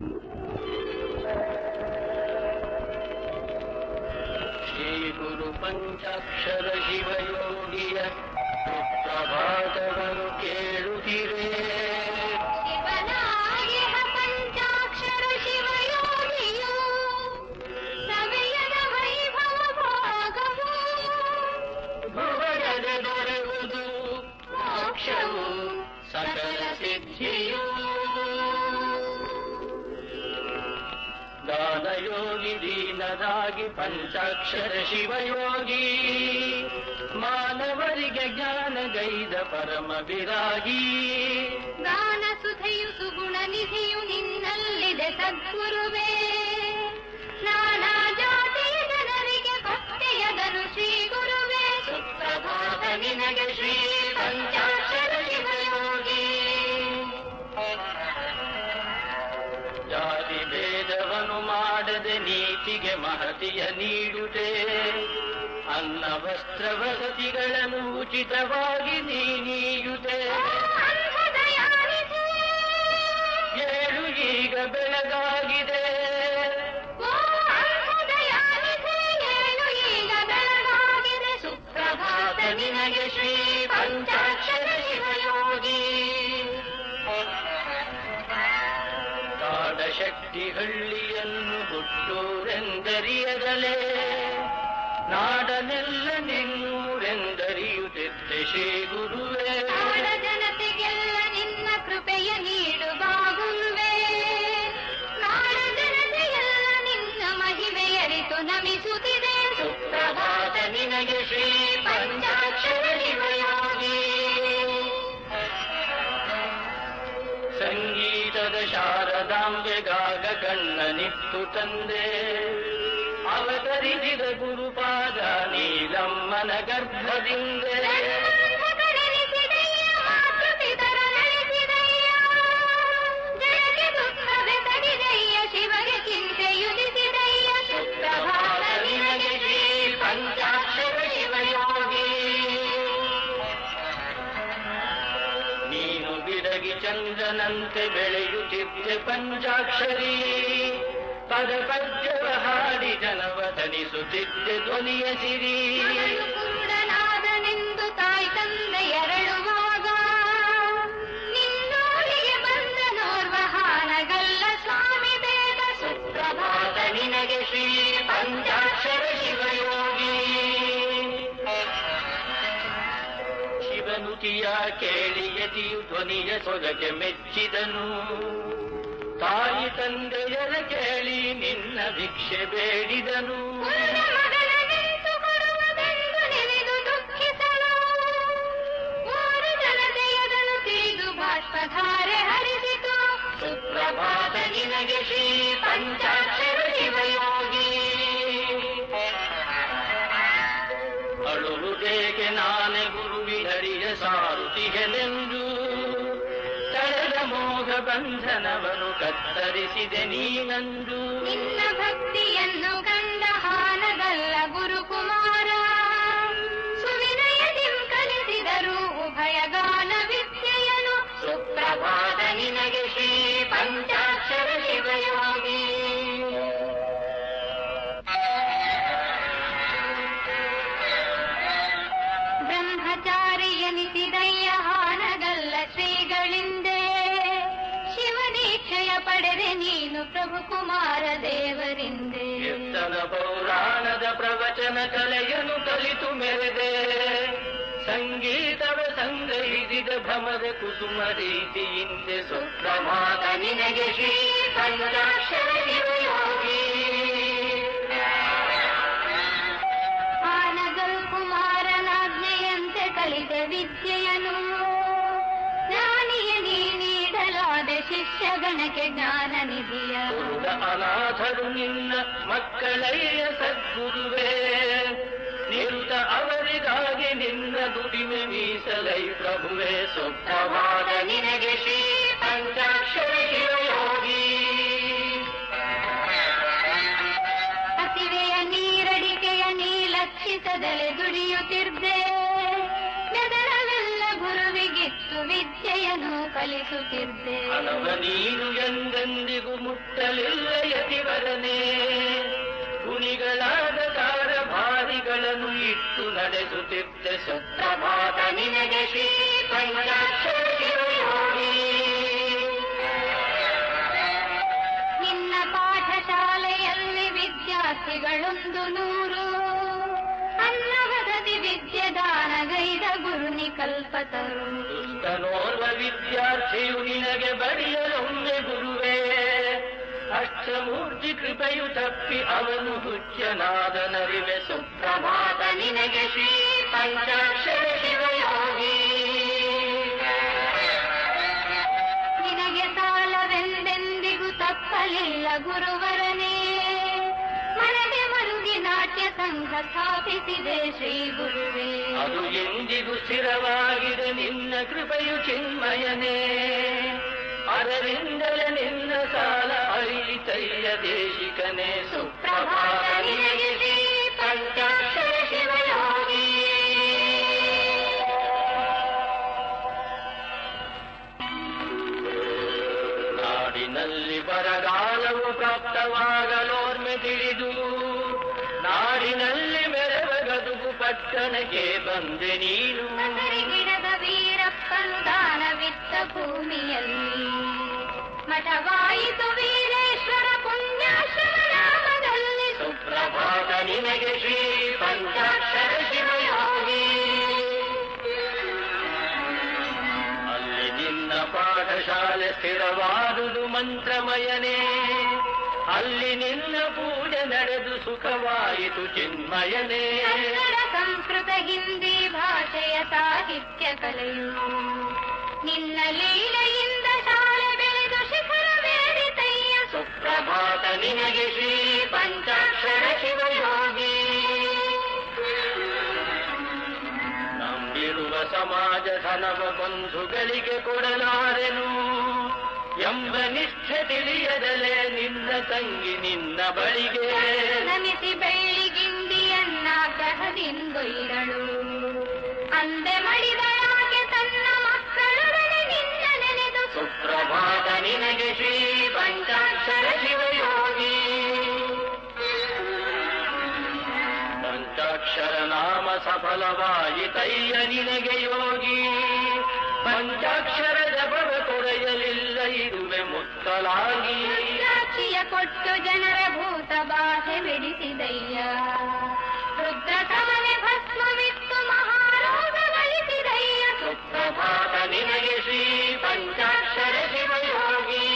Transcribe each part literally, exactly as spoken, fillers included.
ಗುರು ಪಂಚಾಕ್ಷರ ಶಿವಯೋಗಿಯ ಪ್ರಭಾತವನ್ನು ಕೇಳುತ್ತಿರೇ. ಶಿವನಾಗಿಹ ಪಂಚಾಕ್ಷರ ಶಿವಯೋಗಿಯು ಸವೆಯದ ವೈಭವ ಭಾಗವು ಭುವನದ ದೊರೆಯುವುದು ಮೋಕ್ಷವು ಸಕಲ ಸಿದ್ಧಿಯು. ದಾನಯೋಗಿ ದೀನರಾಗಿ ಪಂಚಾಕ್ಷರ ಶಿವಯೋಗಿ ಮಾನವರಿಗೆ ಜ್ಞಾನಗೈದ ಪರಮ ವಿರಾಗಿ. ಗಾನ ಸುಧೆಯು ಸುಗುಣ ನಿಧಿಯು ನಿನ್ನಲ್ಲಿದೆ ಸದ್ಗುರುವೇ. ನಾನಾ ಜಾತಿಯ ಜನರಿಗೆ ಭಕ್ತಿಯದನು ಶ್ರೀ ಗುರುವೇ. ಸುಪ್ರಭಾತ ನಿನಗೆ ಶ್ರೀ ಪಂಚಾಕ್ಷರ ಶಿವಯೋಗಿ. ಜಾತಿ ಭೇದವನ್ನು ಮಾಡದೆ ನೀತಿಗೆ ಮಹತಿಯ ನೀಡುತ್ತೆ. ಅನ್ನ ವಸ್ತ್ರ ವಸತಿಗಳನ್ನು ಉಚಿತವಾಗಿ ನೀಯುತ್ತೆ. ಏಳು ಈಗ ಬೆಳಗಾಗಿದೆ. ಸುಪ್ರಭಾತ ನಿನಗೆ ಶ್ರೀ ಪಂಚಾಕ್ಷರ ಶಿವಯೋಗಿ. ಕಾಡಶಕ್ತಿ ಹಳ್ಳಿಯನ್ನು ಹುಟ್ಟೂರೆಂದರಿಯದಲೇ ನಾಡನೆಲ್ಲ ನಿನ್ನೂರೆಂದರಿಯುತ್ತಿದ್ದೆ ಶ್ರೀ ಗುರುವೇ. ನಾಡ ಜನತೆಗೆಲ್ಲ ನಿನ್ನ ಕೃಪೆಯ ನೀಡುವ ಗುರುವೇ. ನಾಡ ಜನತೆಗೆಲ್ಲ ನಿನ್ನ ಮಹಿಮೆಯರಿತು ನಮಿಸುತ್ತಿದೆ. ಸುಪ್ರಭಾತ ನಿನಗೆ ಶ್ರೀ ಪಂಚಾಕ್ಷರ ಶಿವಯೋಗಿ. ಸಂಗೀತದ ಶಾರದಾಂಬೆಗಾಗ ಕಣ್ಣನಿತ್ತು ತಂದೆ. ಅವತರಿಸಿದ ಗುರುಪಾದ ನೀಲಮ್ಮನ ಗರ್ಭದಿಂದ. ಶಿವಗೆ ಚಿಂತೆಯುದಿಸಿದಯ್ಯ. ಸುಪ್ರಭಾತ ನಿನಗೆ ಶ್ರೀ ಪಂಚಾಕ್ಷರ ಶಿವಯೋಗಿ. ನೀನು ಬಿಡಗಿ ಚಂದ್ರನಂತೆ ಬೆಳೆಯುತ್ತಿದ್ದೆ ಪಂಚಾಕ್ಷರಿ. ಪದ ಪದ್ಯವ ಹಾಡಿ ಜನವ ಧನಿಸುತ್ತಿದ್ದೆ ಧ್ವನಿಯ ಸಿರಿ. ಕುರುಡನಾದನೆಂದು ತಾಯಿ ತಂದೆ ಎರಳುವಾಗ ನಿನ್ನೋಳಿಗೆ ಬಂದ ನೋರ್ವ ಹಾನಗಲ್ಲ ಸ್ವಾಮಿ ಬೇಗ. ಸುಪ್ರಭಾತ ನಿನಗೆ ಶ್ರೀ ಪಂಚಾಕ್ಷರ ಶಿವಯೋಗಿ. ಶಿವನುತಿಯ ಕೇಳಿ ಯತಿಯು ಧ್ವನಿಯ ಸೊಗಗೆ ಮೆಚ್ಚಿದನು. ತಾಯಿ ತಂದೆಯರ ಕೇಳಿ ನಿನ್ನ ಭಿಕ್ಷೆ ಬೇಡಿದನು. ಮಗನನೆಂತು ಕೊಡುವುದೆಂದು ನೆನೆದು ದುಃಖಿಸಲು ಮೂರು ಜನತೆಯದನು ತಿಳಿದು ಬಾಷ್ಪಧಾರೆ ಹರಿಸಿತು. ಸುಪ್ರಭಾತ ನಿನಗೆ ಶ್ರೀ ಪಂಚಾಕ್ಷರ ಶಿವಯೋಗಿ. ಅಳುವುದೇಕೆ ನಾನೇ ಗುರುವಿಹರಿಯ ಸಾರುತಿಗೆಲೆಂದು ತಳೆದ ಮೋಹ ಬಂಧನವನ್ನು ಕತ್ತರಿಸಿದೆ ನೀನಂದು. ನಿನ್ನ ಭಕ್ತಿಯನ್ನು ಕಂಡ ಹಾನಗಲ್ಲ ಗುರುಕುಮಾರ. ಸುವಿನಯದಿಂ ಕಲಿಸಿದರು ಉಭಯಗಾನ ವಿದ್ಯೆಯನು. ಸುಪ್ರಭಾತ ನಿನಗೆ ಶ್ರೀ ಪಂಚಾಕ್ಷರ ಶಿವಯೋಗಿ. ಬ್ರಹ್ಮಚಾರಿ ಎನಿಸಿದಯ್ಯ ಹಾನಗಲ್ಲ ಶ್ರೀಗಳಿಂದೆ. ಶಿವದೀಕ್ಷೆಯ ಪಡೆದೆ ನೀನು ಪ್ರಭು ಕುಮಾರ ದೇವರಿಂದೆ. ಕೀರ್ತನ ಪೌರಾಣದ ಪ್ರವಚನ ಕಲೆಯನ್ನು ಕಲಿತು ಮೆರೆದೆ. ಸಂಗೀತವ ಸಂಗ್ರಹಿಸಿದ ಭ್ರಮದ ಕುಸುಮ ರೀತಿಯಿಂದೆ. ಸುಪ್ರಭಾತ ನಿನಗೆ ಶ್ರೀ ಪಂಚಾಕ್ಷರ ಶಿವಯೋಗಿ. ಹಾನಗಲ್ ಕುಮಾರನಾಜ್ಞೆಯಂತೆ ಕಲಿತ ವಿದ್ಯೆಯನು ಜ್ಞಾನಿಯ ನೀ ನೀಡಲಾದ ಶಿಷ್ಯ ಗಣಕ್ಕೆ ಜ್ಞಾನ ನಿಧಿಯ. ಕುರುಡ ಅನಾಥರು ನಿನ್ನ ಮಕ್ಕಳಯ್ಯ ಸದ್ಗುರುವೇ. ನಿರುತ ಅವರಿಗಾಗಿ ನಿನ್ನ ದುಡಿಮೆ ಮೀಸಲೈ ಪ್ರಭುವೇ. ಸುಪ್ರಭಾತ ನಿನಗೆ ಶ್ರೀ ಪಂಚಾಕ್ಷರ ಶಿವಯೋಗಿ. ಹಸಿವೆಯ ನೀರಡಿಕೆಯ ನೀ ಲಕ್ಷಿಸದಲೆ ದುಡಿಯುತ್ತಿರ್ದೆ. ಮೆದಳವೆಲ್ಲ ಗುರುವಿಗಿತ್ತು ವಿದ್ಯೆಯನ್ನು ಕಲಿಸುತ್ತಿದ್ದೆ. ಅನವ ನೀನು ಎಂದೆಂದಿಗೂ ಮುಟ್ಟ ಸುಪ್ರಭಾತ ನಿನಗೆ ಶ್ರೀ ಪಂಚಾಕ್ಷರ ಶಿವಯೋಗಿ. ನಿನ್ನ ಪಾಠಶಾಲೆಯಲ್ಲಿ ವಿದ್ಯಾರ್ಥಿಗಳೊಂದು ನೂರು, ಅನ್ನವದತಿ ವಿದ್ಯೆದಾನಗೈದ ಗುರುನಿ ಕಲ್ಪತರು. ದುಷ್ಟನೋರ್ವ ವಿದ್ಯಾರ್ಥಿಯು ನಿನಗೆ ಬಡಿಯಲೊಮ್ಮೆ ಗುರುವೇ, ಅಷ್ಟಮೂರ್ತಿ ಕೃಪೆಯು ತಪ್ಪಿ ಅವನು ಹುಚ್ಚನಾದನರಿವೆ. ಸುಪ್ರಭಾತ ನಿನಗೆ ಶ್ರೀ ಪಂಚಾಕ್ಷರ ಶಿವಯೋಗಿ. ನಿನಗೆ ಸಾಲವೆಂದೆಂದಿಗೂ ತಪ್ಪಲಿಲ್ಲ ಗುರುವರನೇ, ಮನಗೆ ಮರುಗಿ ನಾಟ್ಯ ಸಂಘ ಸ್ಥಾಪಿಸಿದೆ ಶ್ರೀ ಗುರುವೇ. ಅದು ಎಂದಿಗೂ ಸ್ಥಿರವಾಗಿದೆ ನಿನ್ನ ಕೃಪೆಯು ಚಿನ್ಮಯನೇ, ಅದರಿಂದಲೇ ನಿನ್ನ ಸಾಲ ಅರಿತಯ್ಯ ದೇಶಿಕನೇ. ಸುಪ್ರಭಾತ ನಿನಗೆ ಶ್ರೀ ಪಂಚಾಕ್ಷರ ಶಿವಯೋಗಿ. ನಾಡಿನಲ್ಲಿ ಬರಗಾಲವು ಪ್ರಾಪ್ತವಾಗಲೋರ್ಮೆ ತಿಳಿದು, ನಾಡಿನಲ್ಲಿ ಮೆರವ ಗದುಗು ಪಟ್ಟಣಕ್ಕೆ ಬಂದೆ ನೀನು. ಗಿಡದ ವೀರಪ್ಪನು ದಾನವಿತ್ತ ಭೂಮಿಯಲ್ಲಿ, ಮಠವಾಯಿತು ವೀರೇಶ್ವರ ಪುಣ್ಯಾಶ್ರಮ ನಾಮದಲ್ಲಿ. ಸುಪ್ರಭಾತ ನಿನಗೆ ಶ್ರೀ ಪಂಚಾಕ್ಷರ ಶಿವಯೋಗಿ. ಅಲ್ಲಿ ನಿನ್ನ ಪಾಠಶಾಲೆ ಸ್ಥಿರವಾದುದು ಮಂತ್ರಮಯನೇ, ಅಲ್ಲಿ ನಿನ್ನ ಪೂಜೆ ನಡೆದು ಸುಖವಾಯಿತು ಚಿನ್ಮಯನೇ. ಕನ್ನಡ ಸಂಸ್ಕೃತ ಹಿಂದಿ ಭಾಷೆಯ ಸಾಹಿತ್ಯ ಕಲೆಯು ನಿನ್ನ ಲೀಲೆಯಿಂದ ಶಾಲೆ ಬೆಳೆದು ಶಿಖರವೇರಿತಯ್ಯ. ಸುಪ್ರಭಾತ ನಿನಗೆ ಶ್ರೀ ಪಂಚಾಕ್ಷರ ಶಿವಯೋಗಿ. ನಂಬಿರುವ ಸಮಾಜ ಧನವ ಬಂಧುಗಳಿಗೆ ಕೊಡಲಾರೆನು ಎಂಬ ನಿಷ್ಠೆ ತಿಳಿಯದಲೇ ನಿನ್ನ ತಂಗಿ ನಿನ್ನ ಬಳಿಗೆ ನಮಿಸಿ ಬೆಳ್ಳಿಗಿಂಡಿಯನ್ನಾಗ್ರಹದಿಂದೊಯ್ದಳು. ಅಂದೆ ಮಡಿದಳಾಗೆ ತನ್ನ ಮಕ್ಕಳೊಡನೆ ನಿನ್ನ ನೆನೆದು. ಸುಪ್ರಭಾತ ನಿನಗೆ ಶ್ರೀ ಪಂಚಾಕ್ಷರ ಶಿವಯೋಗಿ. ಪಂಚಾಕ್ಷರ ನಾಮ ಸಫಲವಾಯಿತಯ್ಯ ನಿನಗೆ ಯೋಗಿ. ಪಂಚಾಕ್ಷರ ಜಪವ ತೊರೆಯಲಿಲ್ಲ ಇರುವೆ ಮುತ್ತಲಾಗಿ. ಸಾಕ್ಷಿಯ ಕೊಟ್ಟು ಜನರ ಭೂತ ಬಾಧೆ ಬಿಡಿಸಿದಯ್ಯ. ರುದ್ರ ತಮನೆ ಭಸ್ಮವಿತ್ತು ಮಹಾರೋಗ ಗಳಿಸಿದಯ್ಯ. ಸುಪ್ರಭಾತ ನಿನಗೆ ಶ್ರೀ ಪಂಚಾಕ್ಷರ ಶಿವಯೋಗಿ.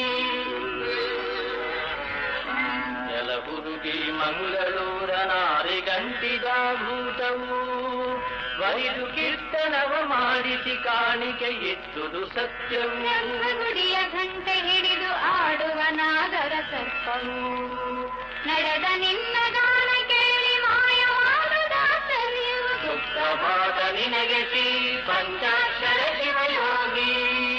ಯಲಬುರುಗಿ ಮಂಗಳೂರ ನಾರಿಗಂಟಿದ ಭೂತವು ವೈದು ಕೀರ್ತನವ ಮಾಡಿಸಿ ಕಾಣಿಕೆ ಇತ್ತುದು ಸತ್ಯವು. ಗುಡಿಯ ಗಂಟೆ ಹಿಡಿದು ಆಡುವ ನಾಗರ ಸರ್ಪವು ನಡೆದ ನಿನ್ನ ಗಾನ ಕೇಳಿ ಮಾಯ ಮಾಡುದಾಸರ್ಯವು. ಸುಪ್ರಭಾತ ನಿನಗೆ ಶ್ರೀ ಪಂಚಾಕ್ಷರ ಶಿವಯೋಗಿ.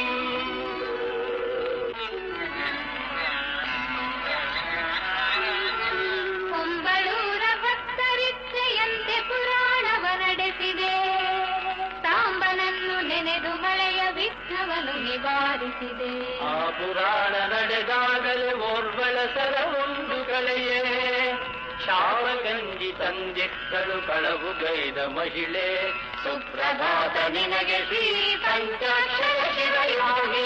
ಕೊಂಬಳೂರ ಭಕ್ತರಿಚ್ಛೆಯಂತೆ ಪುರಾಣವ ನಡೆಸಿದೆ. ಸಾಂಬನನ್ನು ನೆನೆದು ಮಳೆಯ ವಿಘ್ನವನ್ನು ನಿವಾರಿಸಿದೆ. ಆ ಪುರಾಣ ನಡೆದಾಗಲೇ ಓರ್ವಳ ಸರ ಒಂದು ಕಳೆಯೇ, ಶಾವಗಂಜಿ ತಂದಿಟ್ಟಳು ಕಳವು ಗೈದ ಮಹಿಳೆ. ಸುಪ್ರಭಾತ ನಿನಗೆ ಶ್ರೀ ಪಂಚಾಕ್ಷರ ಶಿವಯೋಗಿ.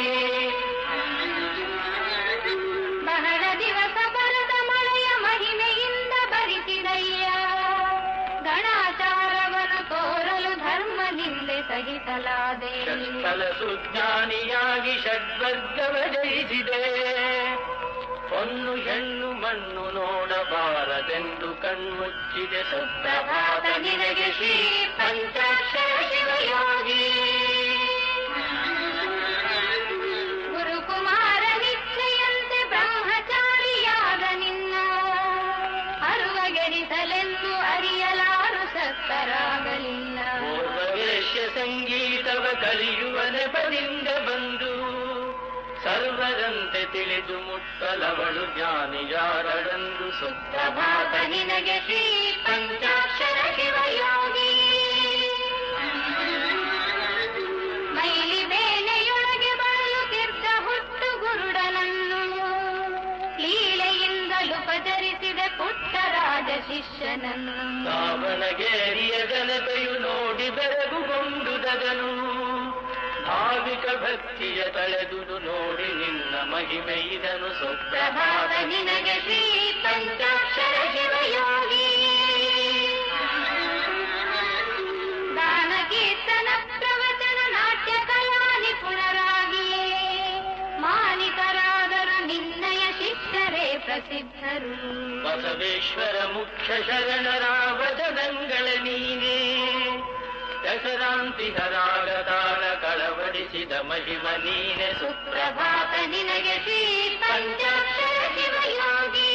ಬಹಳ ದಿವಸ ಬರದ ಮಳೆಯ ಮಹಿಮೆಯಿಂದ ಭರಿಸಿದಯ್ಯ. ಗಣಾಚಾರವನ್ನು ತೋರಲು ಧರ್ಮ ನಿಂದೆ ಸಹಿಸಲಾದೆ. ಷಟ್ಫಲ ಸುಜ್ಞಾನಿಯಾಗಿ ಷಡ್ವರ್ಗವ ಜಯಿಸಿದೆ. ಹೊನ್ನು ಹೆಣ್ಣು ಮಣ್ಣು ನೋಡಬಾರದೆಂದು ಕಣ್ಮುಚ್ಚಿದೆ. ಸುಪ್ರಭಾತ ನಿನಗೆ ಶ್ರೀ ಪಂಚಾಕ್ಷರ ಶಿವಯೋಗಿ. ಗುರುಕುಮಾರ ನಿಶ್ಚಯಂತೆ ಬ್ರಹ್ಮಚಾರಿಯಾದ ನಿನ್ನ ಅರುವಗೆಡಿಸಲೆಂದು ಅರಿಯಲಾರು ಸತ್ತರಾಗಲಿಲ್ಲ. ಪೂರ್ವವೇಶ್ಯ ಸಂಗೀತವ ಕಲಿಯುವ ನೆಪದಿಂದ ಬಂದು ಸರ್ವರಂತೆ ತಿಳಿದು ಮುಟ್ಟಲವಳು ಜ್ಞಾನಿಯಾರಳೆಂದು. ಸುಪ್ರಭಾತ ನಿನಗೆ ಶ್ರೀ ಪಂಚಾಕ್ಷರ ಶಿವಯೋಗಿ. ಮೈಲಿ ಬೇನೆಯೊಳಗೆ ಬರಲುತ್ತಿದ್ದ ಹುಟ್ಟು ಗುರುಡನನ್ನು ಲೀಲೆಯಿಂದಲುಪಚರಿಸಿದೆ ಪುಟ್ಟರಾಜ ಶಿಷ್ಯನನ್ನು. ದಾವಣಗೆರೆಯ ಜನತೆಯು ನೋಡಿ ಬೆರಗುಗೊಂಡುದನು, ಭಾವಿಕ ಭಕ್ತಿಯ ತಳೆದುದು ನೋಡಿ ನಿನ್ನ ಮಹಿಮೆ ಇದನು. ಸುಪ್ರಭಾತ ನಿನಗೆ ಶ್ರೀ ಪಂಚಾಕ್ಷರ ಶಿವಯೋಗಿ. ದಾನ ಕೀರ್ತನ ಪ್ರವಚನ ನಾಟ್ಯ ಕಲಾ ನಿಪುಣರಾಗಿ ಮಾನಿತರಾದರು ನಿನ್ನಯ ಶಿಷ್ಯರೇ ಪ್ರಸಿದ್ಧರು. ಬಸವೇಶ್ವರ ಮುಖ್ಯ ಶರಣರ ವಚನಗಳ ನೀನೇ, ದಶರಾಂತಿಹರಾಗ ತಾಳ ಕಳವಡಿಸಿದ ಮಹಿಮ ನೀನೆ. ಸುಪ್ರಭಾತ ನಿನಗೆ ಶ್ರೀ ಪಂಚಾಕ್ಷರ ಶಿವಯೋಗಿ.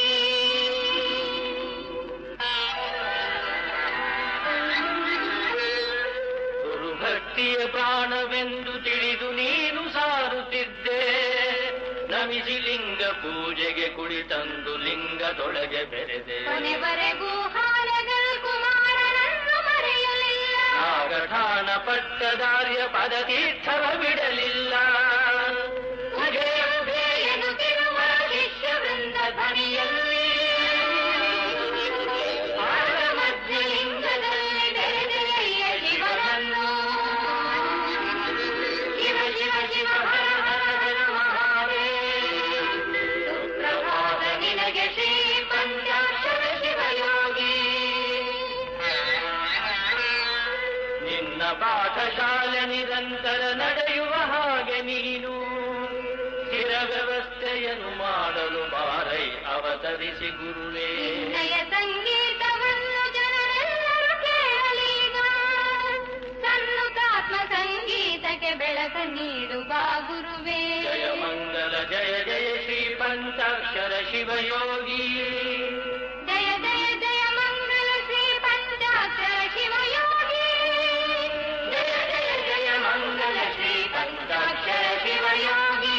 ಗುರುಭಕ್ತಿಯ ಪ್ರಾಣವೆಂದು ತಿಳಿದು ನೀನು ಸಾರುತ್ತಿದ್ದೆ, ನಮಿಸಿ ಲಿಂಗ ಪೂಜೆಗೆ ಕುಳಿತಂದು ಲಿಂಗದೊಳಗೆ ಬೆರೆದೆ. ಕೊನೆವರೆಗೂ ಹಾಲೆಗಳು ಕುಮಾರನನ್ನು ಮರೆಯಲಿಲ್ಲ, ನಾಗಠಾಣ ಪಟ್ಟದಾರ್ಯ ಪದತೀರ್ಥವ ಬಿಡಲಿಲ್ಲ. ಉದೇ ಉದೇ ಎನ್ನುತ್ತಿರುವ ಶಿಷ್ಯ ವೃಂದ ಧ್ವನಿಯಲ್ಲಿ ಆಳ ಮಧ್ಯ ಲಿಂಗದಲ್ಲಿ ಬೆರೆದೆಯ ಶಿವನನ್ನು. ಶಿವ ಶಿವ ಶಿವ ಹರ ಹರ ಹರ ಮಹಾದೇವ. ಸುಪ್ರಭಾತ ನಿನಗೆ ಶ್ರೀ ಪಂಚಾಕ್ಷರ ಶಿವಯೋಗಿ. ನಿನ್ನ ಪಾಠಶಾಲೆ ನಿರಂತರ ನಡೆಯುವ ಹಾಗೆ ನೀನು ಸ್ಥಿರ ವ್ಯವಸ್ಥೆಯನ್ನು ಮಾಡಲು ಬಾರೈ ಅವತರಿಸಿ ಗುರುವೇ. ನಿನ್ನಯ ಸಂಗೀತವನ್ನು ಜನರೆಲ್ಲರೂ ಕೇಳಲೀಗ, ಸನ್ನುತಾತ್ಮ ಸಂಗೀತಕ್ಕೆ ಬೆಳಕ ನೀಡುವ ಗುರುವೇ. ಜಯ ಮಂಗಲ ಜಯ ಜಯ ಶ್ರೀ ಪಂಚಾಕ್ಷರ ಶಿವಯೋಗಿ. ಜಯ ಜಯ ಜಯ ಮಂಗಲ ಶ್ರೀ ಪಂಚಾಕ್ಷರ ಶಿವಯೋಗಿ. ಜಯ ಜಯ ಜಯ ಮಂಗಲ ಶ್ರೀ ಪಂಚಾಕ್ಷರ ಶಿವಯೋಗಿ.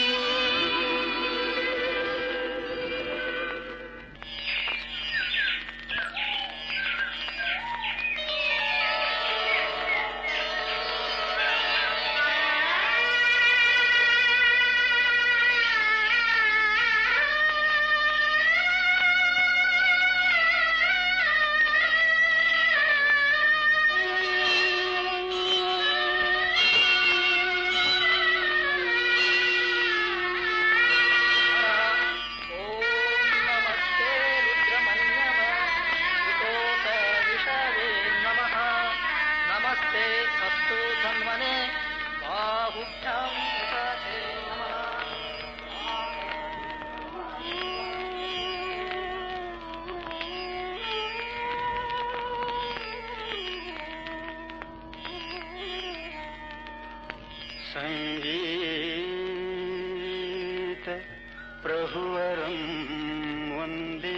ಸಂಗೀತ ಪ್ರಭುವರಂ ವಂದೇ,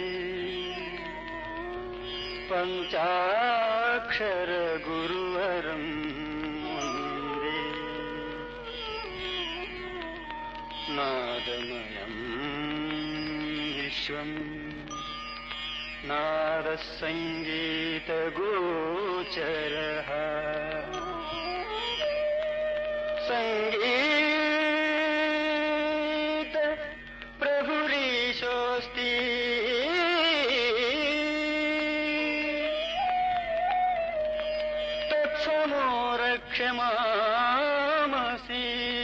ಪಂಚಾಕ್ಷರ ಗುರುವರಂ ವಂದೇ, ನಾದಮಯಂ ವಿಶ್ವಂ ನಾದಸಂಗೀತ ಗೋಚರಃ. ಸಂಗೀತ ಪ್ರಭುರೀಶೋಸ್ತಿ, ತತ್ಸಮೋ ರಕ್ಷಮಾಮಸಿ.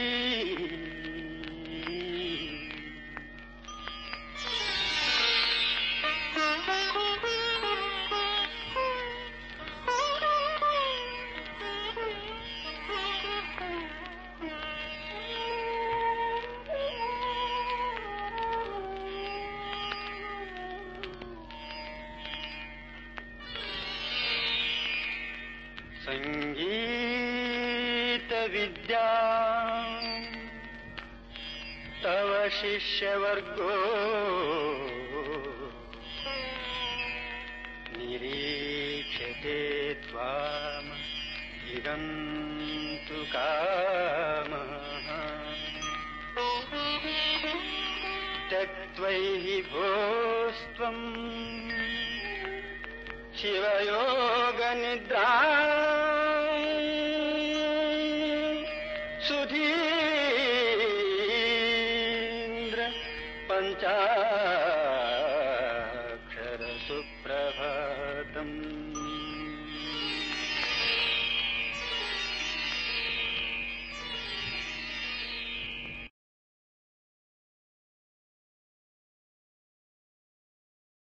ಸಂಗೀತ ವಿದ್ಯಾ ತವ ಶಿಷ್ಯವರ್ಗೋ ನಿರೀಕ್ಷತೆ ತ್ವಾಮ ಹಿಗಂತು ಕಾಮಃ. ತ್ಯಕ್ತ್ವೈಹಿ ಭೋಸ್ತ್ವಂ ಶಿವಯೋಗ ನಿದ್ರಾ ಸುಧೀಂದ್ರ ಪಂಚಾಕ್ಷರ ಸುಖ ಸುಪ್ರಭಾತಂ.